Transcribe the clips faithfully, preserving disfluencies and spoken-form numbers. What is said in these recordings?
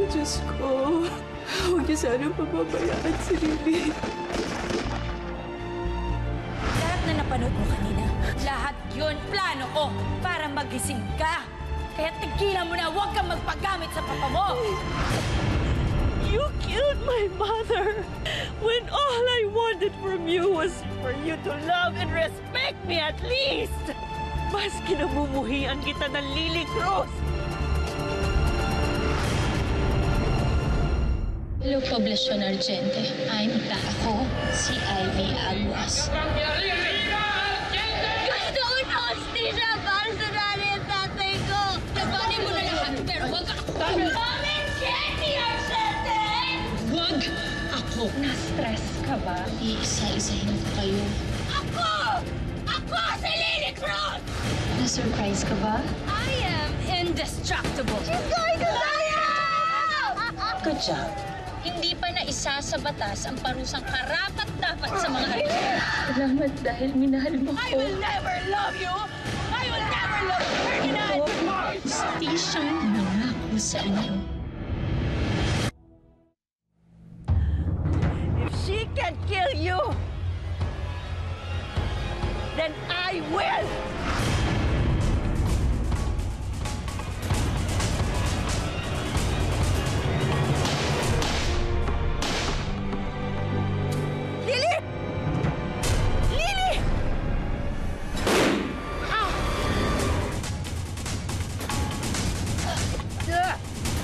Diyos ko, huwag niyo sana pababayaan si Lily. Lahat na napanood mo kanina, lahat yun plano ko para magising ka. Kaya tigilan mo na, huwag kang magpagamit sa papa mo! You killed my mother when all I wanted from you was for you to love and respect me at least! Mas kinamumuhian kita ng Lily Cruz! Hello, Poblacion Argente. I'm back. Ako, si Ivy Aguas. Gusto ko na hostisya para sa nanay at tatay ko! Labanin mo na lahat, pero wag ako! Mami, Jenny Argente! Wag ako! Na-stress ka ba? Iisa-isahin ko kayo. Ako! Ako si Lily Cruz! Na-surprise ka ba? I am indestructible! She's going to die! Good job. Hindi pa na isa sa batas ang parusang karapat-dapat sa mga harina. Salamat dahil minahal mo I ko. will never love you! I will never love you, Ferdinand! Justisyang nangako sa inyo. If she can kill you, then I will! Lily! Lily! Ah! Ah!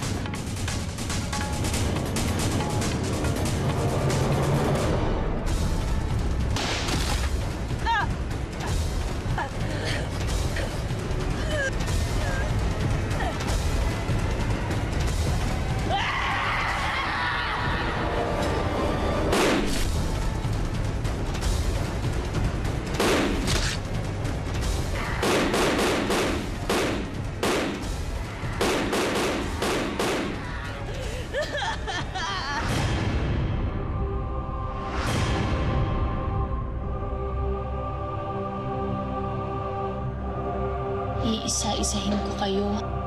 Iisa-isahin ko kayo.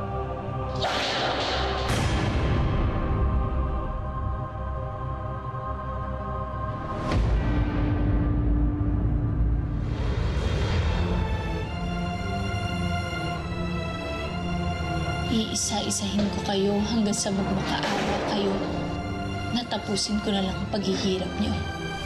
Iisa-isahin ko kayo hanggang sa magmakaawa kayo. Natapusin ko na lang ang paghihirap niyo.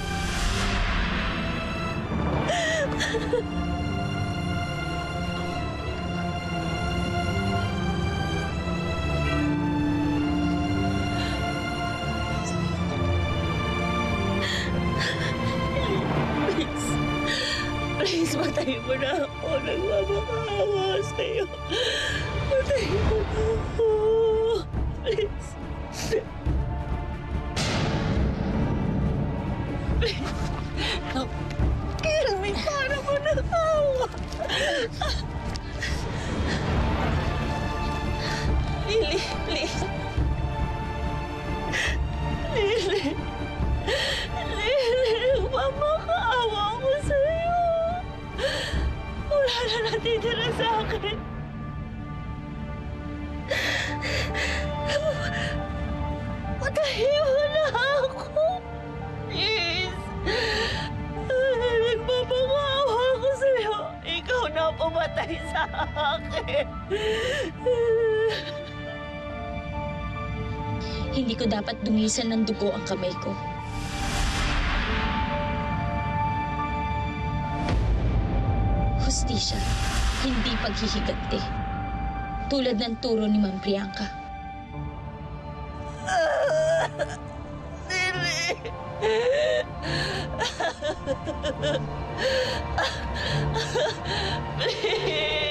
Please, patayin mo na ako. Nagmamakaawa sa'yo. Patayin mo na ako. Please. Please. Don't kill me. Para mo na awa. Lily, please. Lily. Lily, nagmamakaawa ko sa'yo. Wala na natitira sa akin. Patayin mo na ako. Please. Nagpapakawa ko sa'yo. Ikaw na pumatay sa akin. Hindi ko dapat dumisan ng dugo ang kamay ko. Hustisya, hindi paghihiganti. Tulad ng turo ni Ma'am Priyanka. Lily! Please!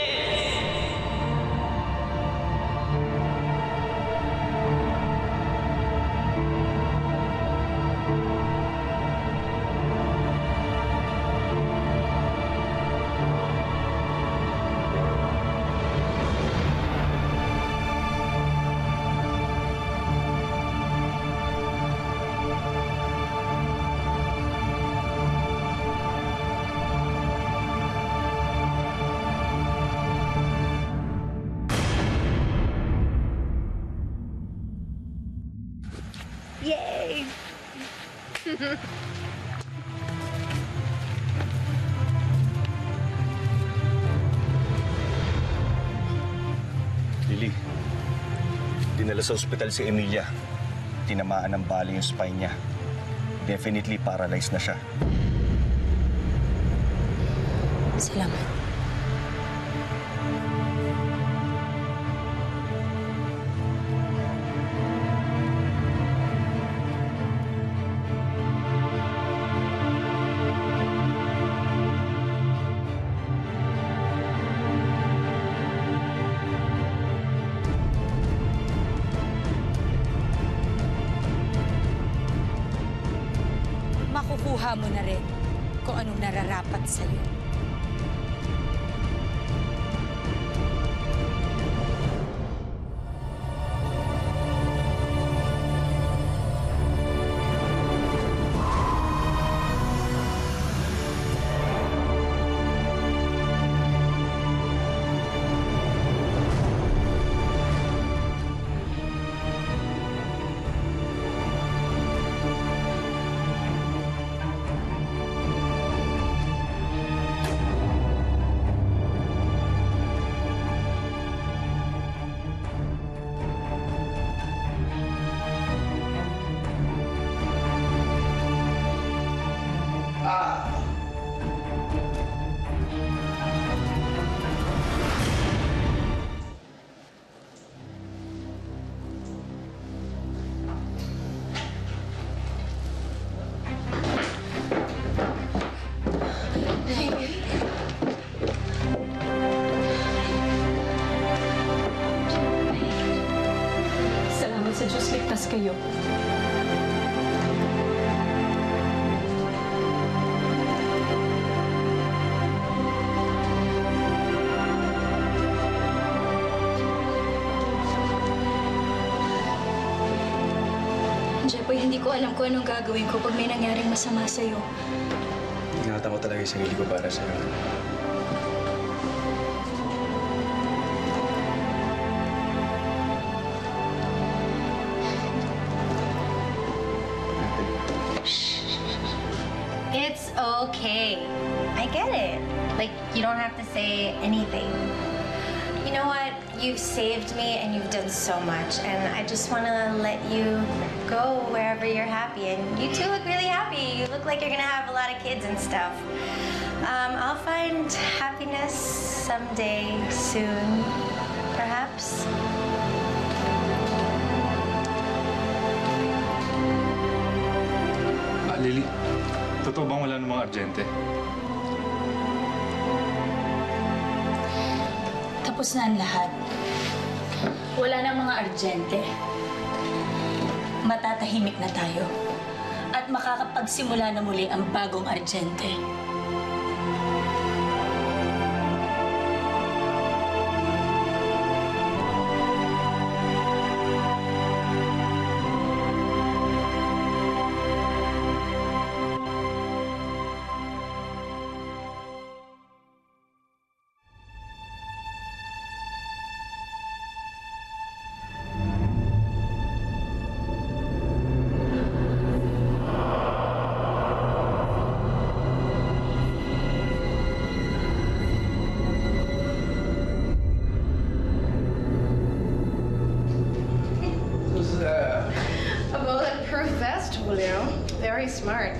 Lily, dinala sa ospital si Emilia. Tinamaan ng bala yung spine niya. Definitely paralyzed na siya. Salamat. Makukuha mo na rin kung anong nararapat sa'yo. Salamat sa Diyos, ligtas kayo. Jepoy, hindi ko alam kung anong gagawin ko pag may nangyaring masama sa'yo. Ingatan ko talaga yung sarili ko para sa'yo. It's okay. I get it. Like, you don't have to say anything. You know what? You've saved me and you've done so much. And I just want to let you go wherever you're happy. And you two look really happy. You look like you're going to have a lot of kids and stuff. Um, I'll find happiness someday soon, perhaps. Ah, Lily, totoo bang wala namang argente? Tapos na ang lahat. Wala na mga argente. Matatahimik na tayo. At makakapagsimula na muli ang bagong argente. A bulletproof vest, Julio. Very smart.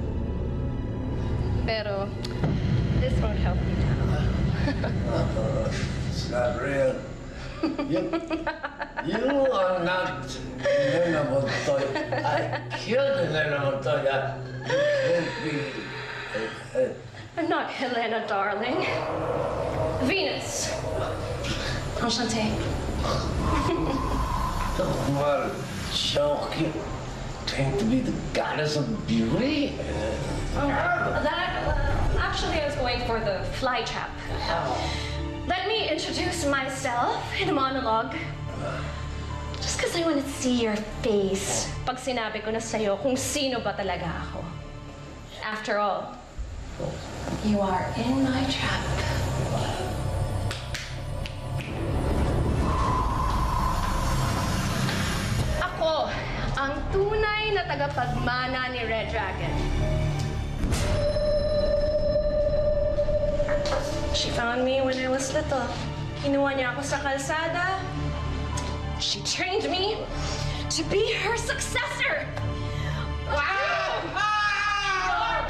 Pero this won't help you now. It's not real. You, you are not Elena Montoya. I killed Elena Montoya. You can't be. Uh, uh, I'm not Helena, darling. Venus. Enchanté. Well, joking. Claim to be the goddess of beauty? Oh, that, uh, actually, I was going for the fly trap. Let me introduce myself in a monologue. Just because I want to see your face. Pag sinabi ko na sa'yo kung sino ba talaga ako. After all, you are in my trap. Ako ang tunay na tagapagmana ni Red Dragon. She found me when I was little. Kinuha niya ako sa kalsada. She trained me to be her successor. Wow! Your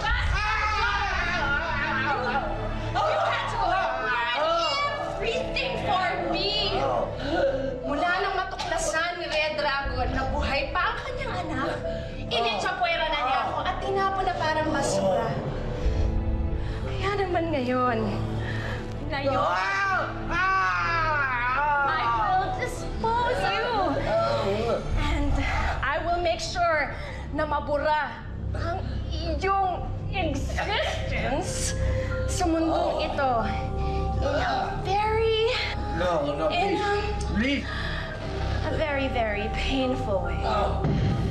bastard! You had to provide everything for me. Mula nang matuklasan ni Red Dragon na buhay pa ang kanyang anak, initsapwera na niya ako at tinapon na parang basura. Kaya naman ngayon, ngayon, I will dispose you. And I will make sure na mabura ang iyong existence sa mundong ito in a very, No, no, in a, please. a very, very painful way. Oh.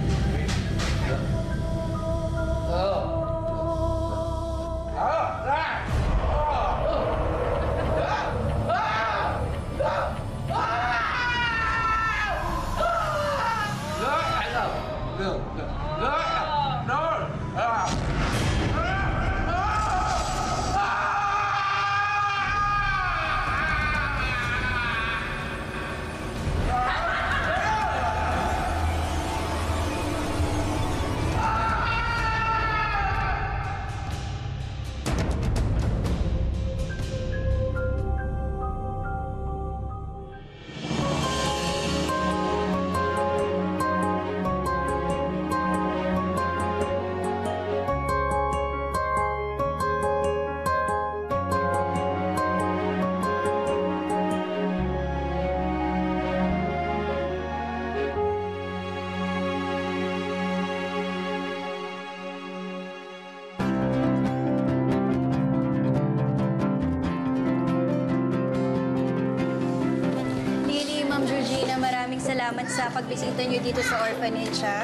Salamat sa pagbisita niyo dito sa orphanage, ha?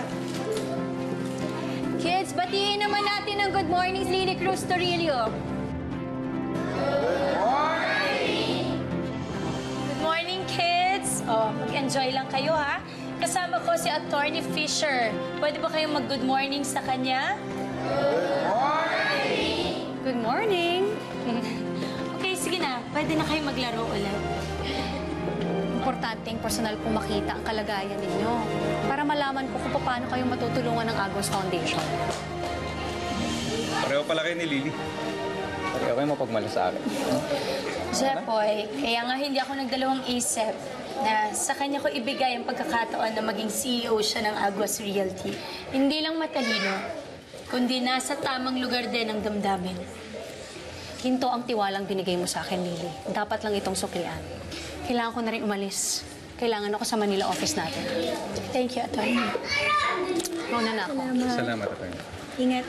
Kids, batiin naman natin ang good morning, Lily Cruz Torillo. Good morning! Good morning, kids! Oh, mag-enjoy lang kayo, ha? Kasama ko si Attorney Fisher. Pwede ba kayong mag-good morning sa kanya? Good morning! Good morning! Okay, sige na. Pwede na kayo maglaro ulit. Importanteng personal kong makita ang kalagayan ninyo para malaman ko kung paano kayo matutulungan ng Agos Foundation. Pareho pala kayo ni Lily. Pareho kayo mapagmala sa akin. Jepoy, kaya nga hindi ako nagdalawang isip na sa kanya ko ibigay ang pagkakataon na maging C E O siya ng Aguas Realty. Hindi lang matalino, kundi nasa tamang lugar din ang damdamin. Hinto ang tiwalang binigay mo sa akin, Lily. Dapat lang itong suklian. Kailangan ko na rin umalis. Kailangan ako sa Manila office natin. Thank you, Atty. Mauna na ako. Salamat. Salamat, Atty. Ingat.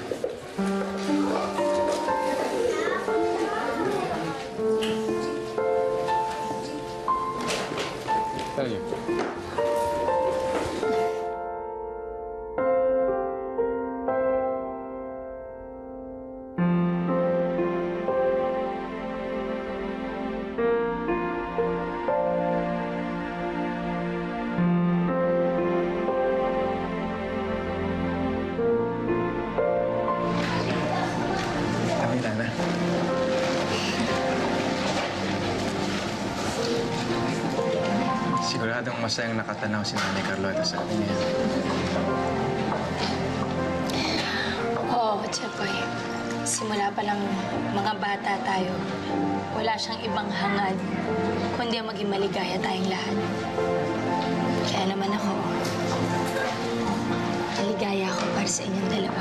Tayo. Siguradong masayang nakatanaw si Nanay Carlota sa akin niya. Oo, Jepoy. Simula pa lang mga bata tayo, wala siyang ibang hangad, kundi ang maging maligaya tayong lahat. Kaya naman ako, maligaya ako para sa inyong dalawa.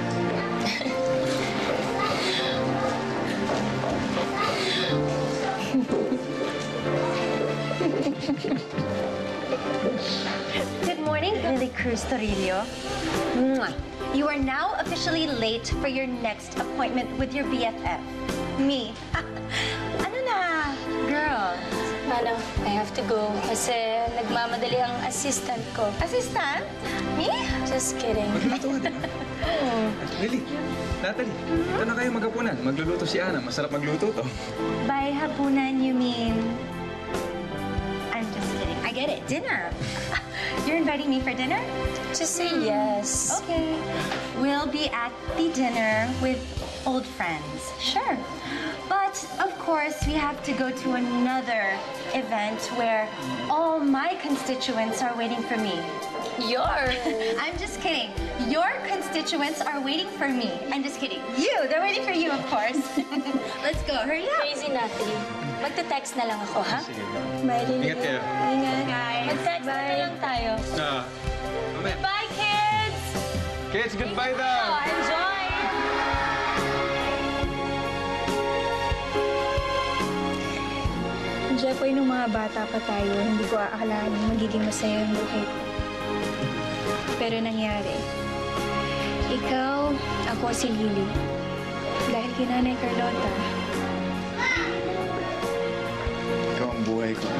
Good morning, Lily Cruz Torillo. Mwah. You are now officially late for your next appointment with your B F F, me. Ano na, girl? Ano, I have to go kasi nagmamadali ang assistant ko. Assistant? Me? Just kidding. Magluluto ka, diba? Oo. Lily, Natalie, ito na kayo maghapunan. Magluluto si Ana. Masarap magluto to. By hapunan, you mean... I'm just kidding. I get it. Dinner. You're inviting me for dinner? Just say yes. Okay. We'll be at the dinner with old friends. Sure. But, of course, we have to go to another event where all my constituents are waiting for me. Your? I'm just kidding. Your constituents are waiting for me. I'm just kidding. You! They're waiting for you, of course. Let's go. Hurry up. Crazy, Natalie. Magte-text na lang ako, ha? Bye, Lily. Ingat kayo. Ingat. Guys. Mag-text na lang tayo. Ah, mamaya. Bye, kids! Kids, goodbye daw! Oh, enjoy! Jepoy, nung mga bata pa tayo, hindi ko aakalain magiging masaya yung buhay ko. Pero nangyari. Ikaw, ako si Lily. Dahil kay Nanay Carlota. Ikaw ang buhay ko.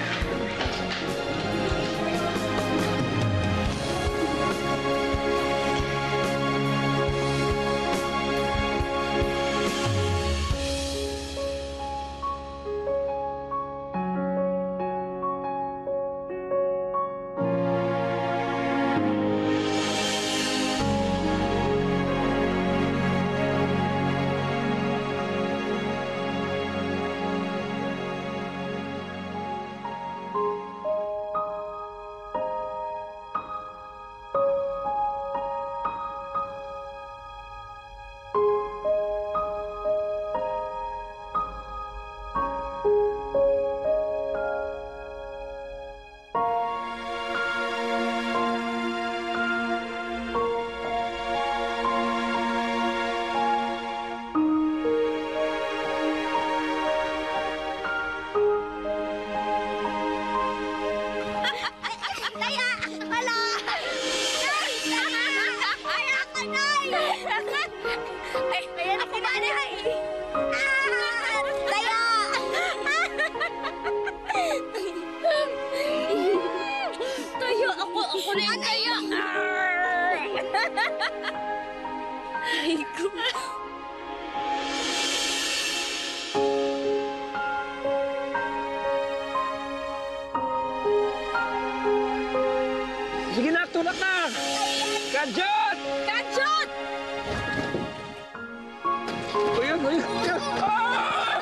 Sige na, tulak na! Kajot! Kajot! Ayun, ayun! Ah!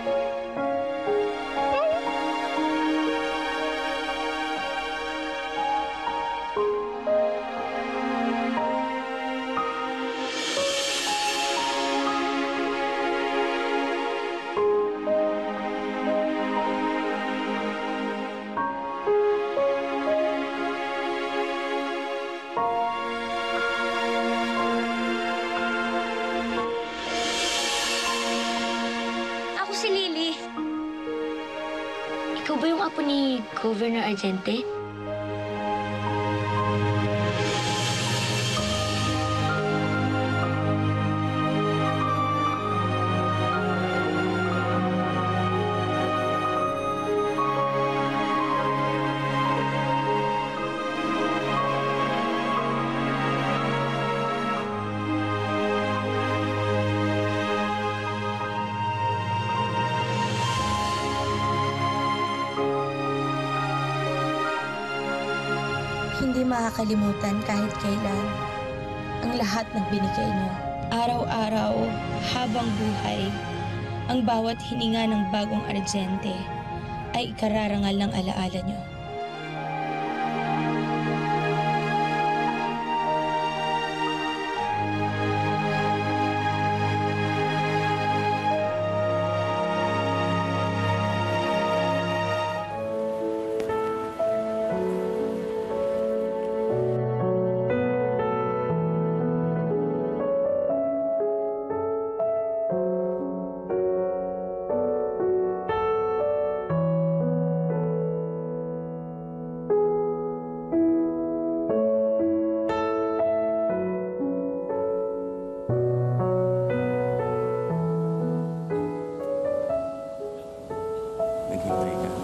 Ako si Lily. Ikaw ba yung apo ni Governor Argente? Hindi makakalimutan kahit kailan ang lahat ng binigay niyo. Araw-araw, habang buhay, ang bawat hininga ng bagong Argente ay ikararangal ng alaala niyo. Naghintay ka.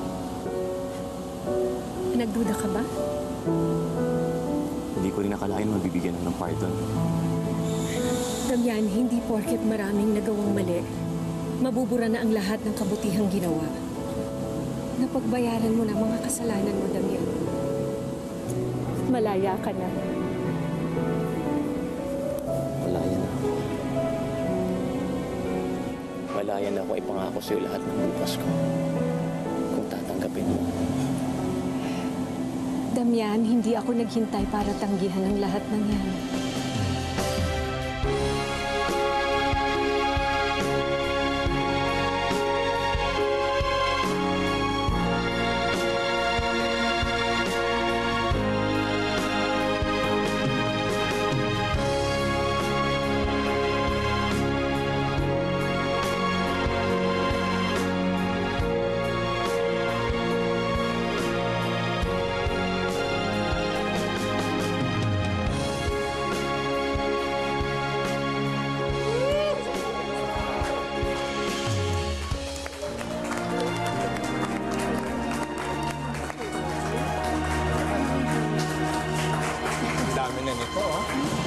Nagduda ka ba? Hindi ko rin nakalain mabibigyan ng pardon. Damian, hindi porket maraming nagawang mali, mabubura na ang lahat ng kabutihang ginawa. Napagbayaran mo na mga kasalanan mo, Damian. Malaya ka na. Malaya na ako. Malaya na ako ipangako sa'yo lahat ng bukas ko. Kung tatanggapin mo. Damian, hindi ako naghintay para tanggihan ang lahat ng yan. Dami na nito, oh.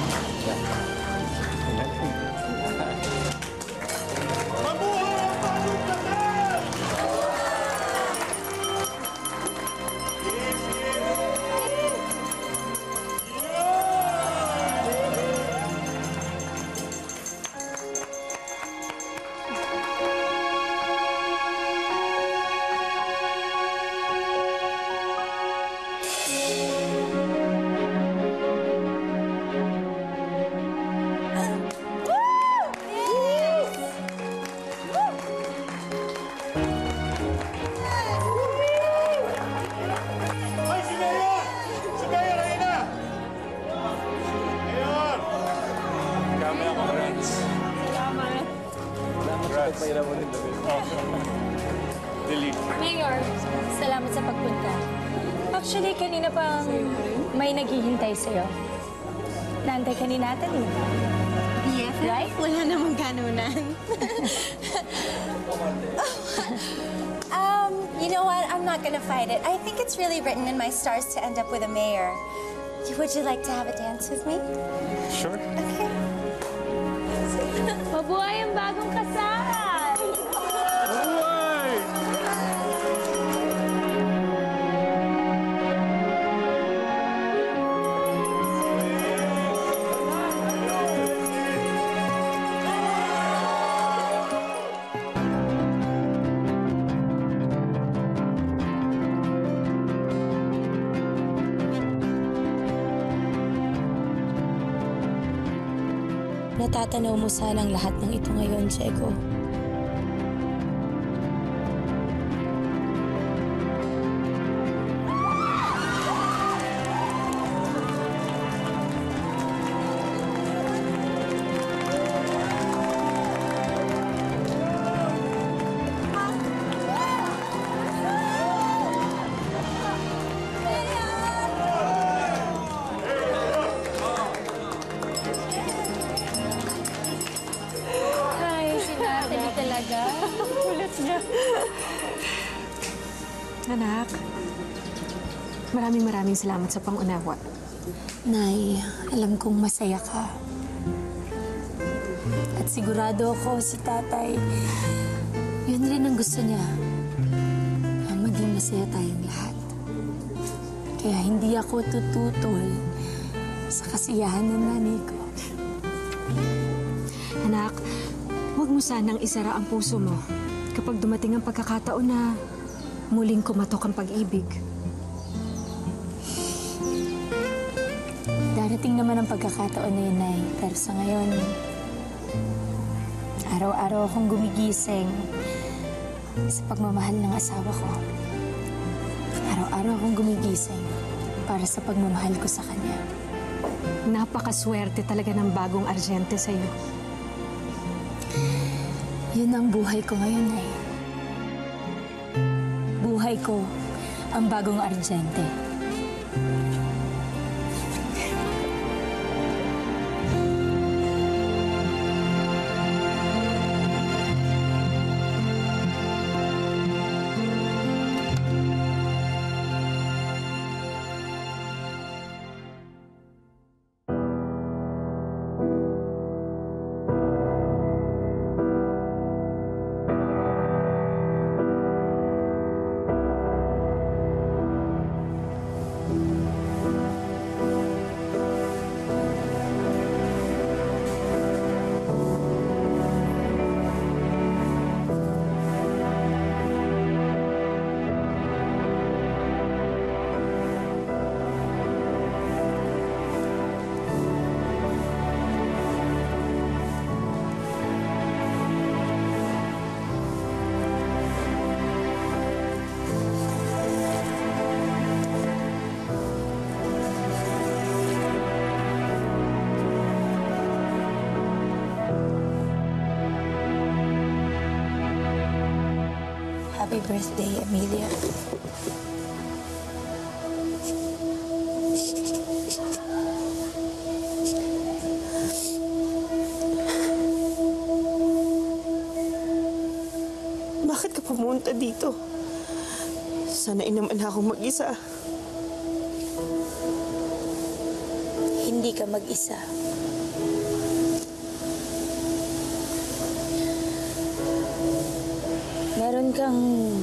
Mayor, salamat sa pagpunta. Actually, kanina pang may naghihintay sa'yo. Naantay ka ni Natalie. Yeah, right? Wala namang ganunan. um, you know what? I'm not gonna fight it. I think it's really written in my stars to end up with a mayor. Would you like to have a dance with me? Sure. Okay. Mabuhay ang bagong kasal! Natatanaw mo sana ang lahat ng ito ngayon, Diego. Kulit niya. Anak, maraming maraming salamat sa pangunawa. Nay, alam kong masaya ka. At sigurado ako si tatay, yun rin ang gusto niya. Na maging masaya tayong lahat. Kaya hindi ako tututol sa kasiyahan ng nanay ko. Anak, huwag mo sanang isara ang puso mo kapag dumating ang pagkakataon na muling kumatok ang pag-ibig. Darating naman ang pagkakataon na yun, Nay. Pero sa ngayon, araw-araw akong gumigising sa pagmamahal ng asawa ko. Araw-araw akong gumigising para sa pagmamahal ko sa kanya. Napakaswerte talaga ng bagong Argente sa'yo. Yun ang buhay ko ngayon, Nay. Buhay ko ang bagong Argente. Happy birthday, Emilia. Bakit ka pumunta dito? Sanain naman ako mag-isa. Hindi ka mag-isa. Meron kang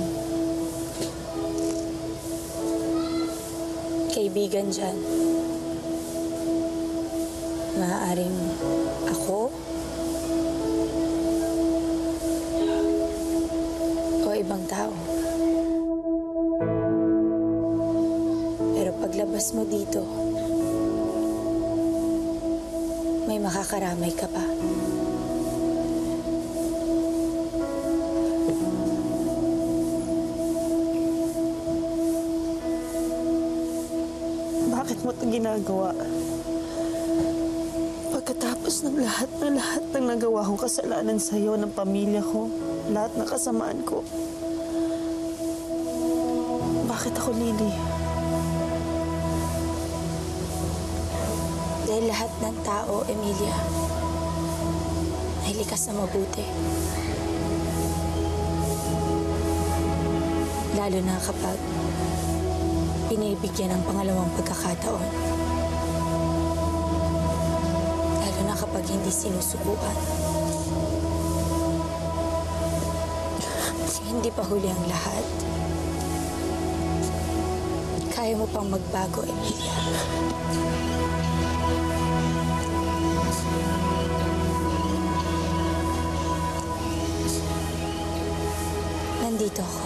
kaibigan dyan. Maaaring ako o ibang tao. Pero paglabas mo dito, may makakaramay ka pa. Bakit mo ito ginagawa? Pagkatapos ng lahat ng lahat ng nagawa kong kasalanan sa'yo, ng pamilya ko, lahat ng kasamaan ko. Bakit ako, Lily? Dahil lahat ng tao, Emilia, ay likas na mabuti. Lalo na kapag pinibigyan ng pangalawang pagkakataon. Lalo na kapag hindi sinusubukan. Hindi pa huli ang lahat. Kaya mo pang magbago, Emilia. Nandito ako.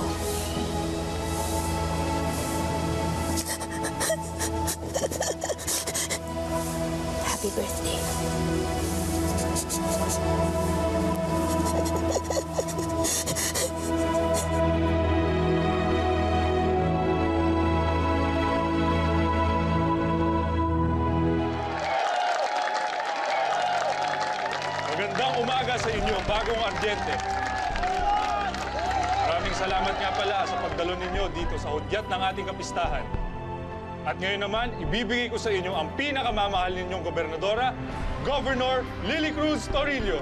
Happy birthday. Magandang umaga sa inyo, bagong Ardiente. Maraming salamat nga pala sa pagdalo ninyo dito sa hudyat ng ating kapistahan. At ngayon naman, ibibigay ko sa inyo ang pinakamamahal ninyong gobernadora, Governor Lily Cruz Torillo.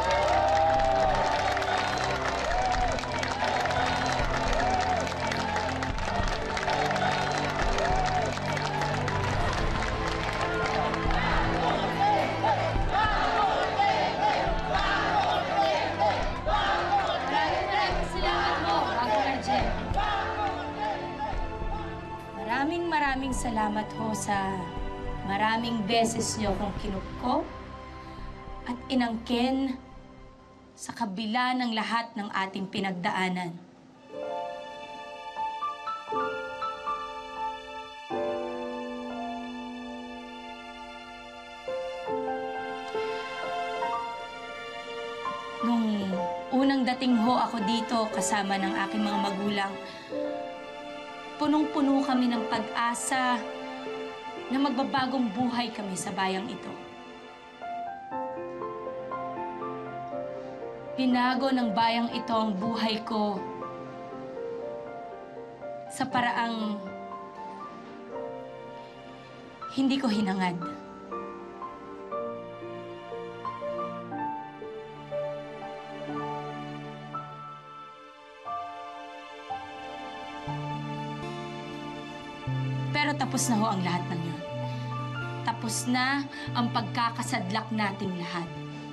Maraming maraming salamat ho sa maraming beses niyo kong kinupko at inangkin sa kabila ng lahat ng ating pinagdaanan. Nung unang dating ho ako dito kasama ng aking mga magulang, punong-puno kami ng pag-asa na magbabagong buhay kami sa bayang ito. Pinago ng bayang ito ang buhay ko sa paraang hindi ko hinangad. Pero tapos na ho ang lahat ng yun. Tapos na ang pagkakasadlak nating lahat.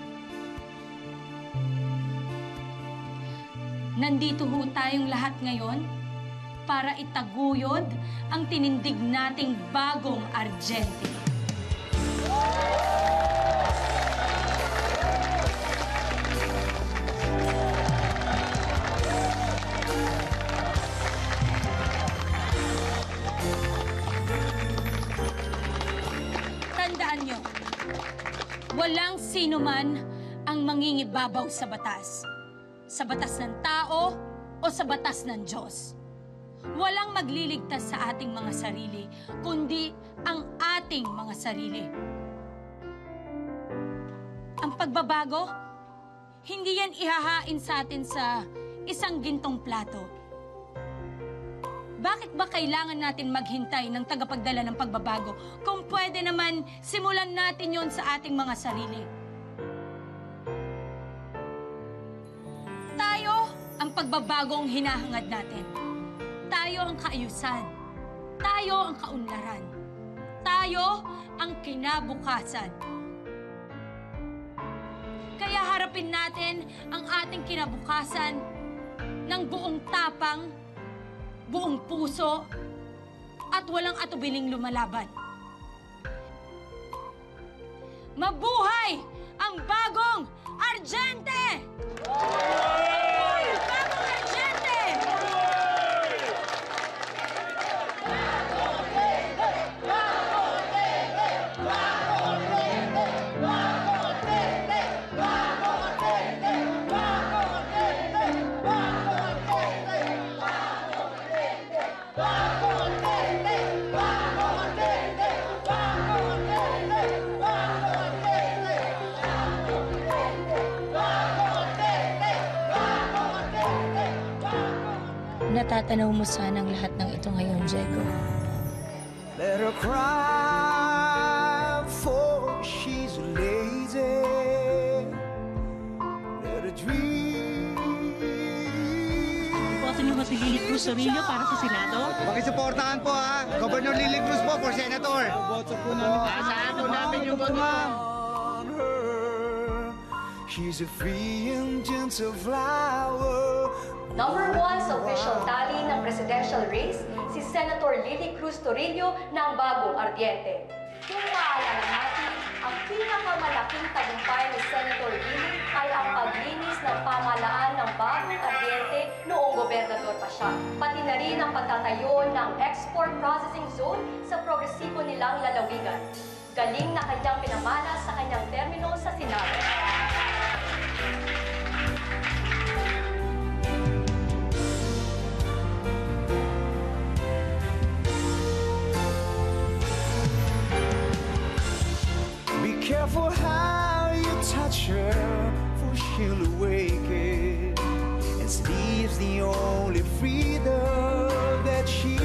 Nandito ho tayong lahat ngayon para itaguyod ang tinindig nating bagong Ardiente. Tandaan nyo, walang sino man ang mangingibabaw sa batas. Sa batas ng tao o sa batas ng Diyos. Walang magliligtas sa ating mga sarili, kundi ang ating mga sarili. Ang pagbabago, hindi yan ihahain sa atin sa isang gintong plato. Bakit ba kailangan natin maghintay ng tagapagdala ng pagbabago kung pwede naman simulan natin yon sa ating mga sarili? Tayo ang pagbabagong hinahangad natin. Tayo ang kaayusan. Tayo ang kaunlaran. Tayo ang kinabukasan. Kaya harapin natin ang ating kinabukasan ng buong tapang, buong puso, at walang atubiling lumalaban. Mabuhay ang bagong Argente! Mabuhay ang bagong Argente! Natatanaw mo sana ang lahat ng ito ngayon, Diego. Let her cry, for she's lazy. Let her dream. Boto niyo ba si Lily Cruz Sorillo para sa Senado? Pakisuportahan po ha. Governor Lily Cruz po for Senator. Boto po namin. Saan po namin yung boto, ma'am? She's a free and gentle flower. Number one sa official tally ng presidential race, si Senator Lily Cruz Torillo ng Bagong Ardiente. Kung maalala natin, ang pinakamalaking tagumpay ni Senator Lily ay ang paglinis ng pamahalaan ng Bagong Ardiente noong gobernador pa siya. Pati na rin ang pagtatayo ng export processing zone sa progresibo nilang lalawigan. Galing na kanyang pinamana sa kanyang termino sa Senado. Be careful how you touch her, for she'll awaken and sleep's the only freedom that she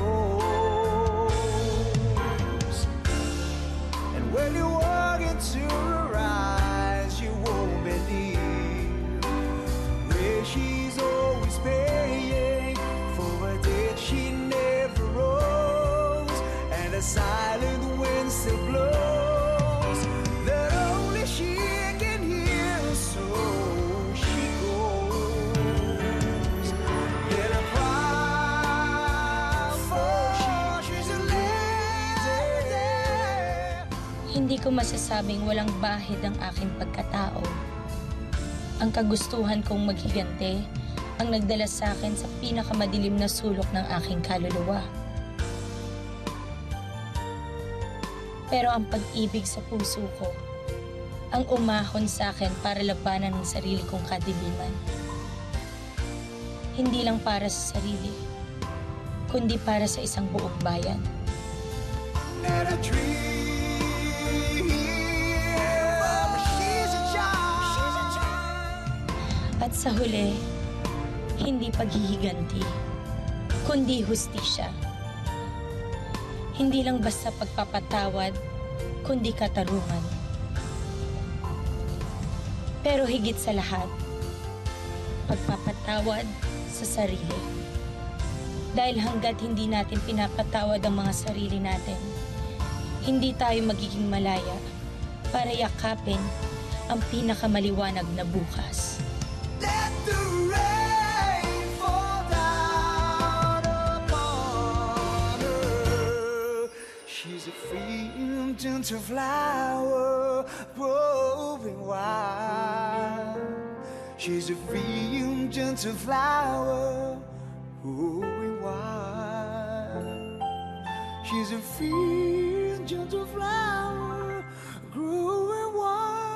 knows. And when you walk into her eyes, you won't believe where she's always paying for a debt she never owes, and a silent wind still blows. Hindi ko masasabing walang bahid ang aking pagkatao. Ang kagustuhan kong maghigante ang nagdala sa akin sa pinakamadilim na sulok ng aking kaluluwa. Pero ang pag-ibig sa puso ko ang umahon sa akin para labanan ang sarili kong kadiliman. Hindi lang para sa sarili, kundi para sa isang buong bayan. At sa huli, hindi paghihiganti, kundi hustisya. Hindi lang basta pagpapatawad, kundi katarungan. Pero higit sa lahat, pagpapatawad sa sarili. Dahil hanggat hindi natin pinapatawad ang mga sarili natin, hindi tayo magiging malaya para yakapin ang pinakamaliwanag na bukas. Let the rain fall down upon her. She's a free and gentle flower growing wild. She's a free and gentle flower growing wild. She's a free and gentle flower growing wild.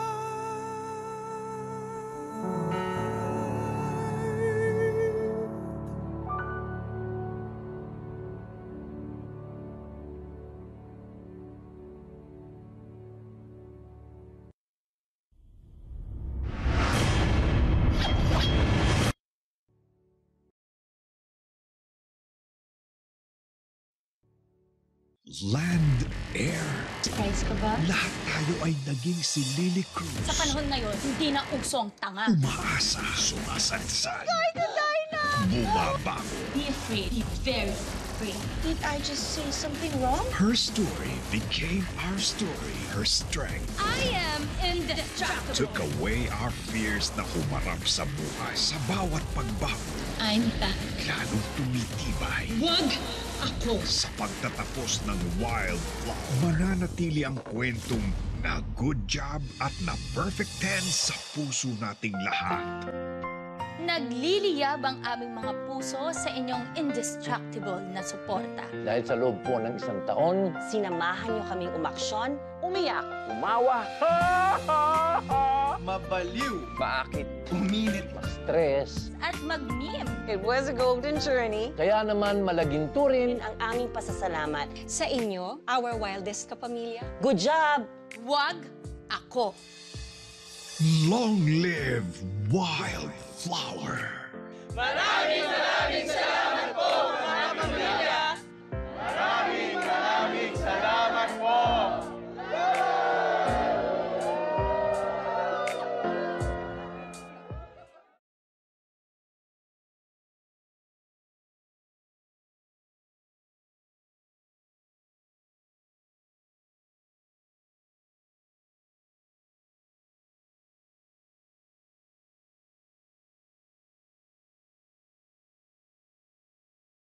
land, air. Surprise ka ba? Lahat tayo ay naging si Lily Cruz. Sa panahon ngayon, hindi na uso ang tanga. Umaasa, sumasadsad, bumabang. Be afraid. Be very afraid. Did I just say something wrong? Her story became our story. Her strength I am indestructible. took away our fears na humarap sa buhay. Sa bawat pagbago, I'm back. lalong tumitibay. Wag ako. Sa pagtatapos ng Wildflower, mananatili ang kwentong na good job at na perfect ten sa puso nating lahat. Nagliliyab ang aming mga puso sa inyong indestructible na suporta. Dahil sa loob po ng isang taon, Sinamahan niyo kaming umaksyon, umiyak, umawa, Mabaliw, maakit, uminit, ma-stress. At mag-meme. It was a golden journey. Kaya naman malaginto rin Ang aming pasasalamat sa inyo, our wildest kapamilya. Good job! Wag ako. Long live Wildflower! Maraming maraming salamat!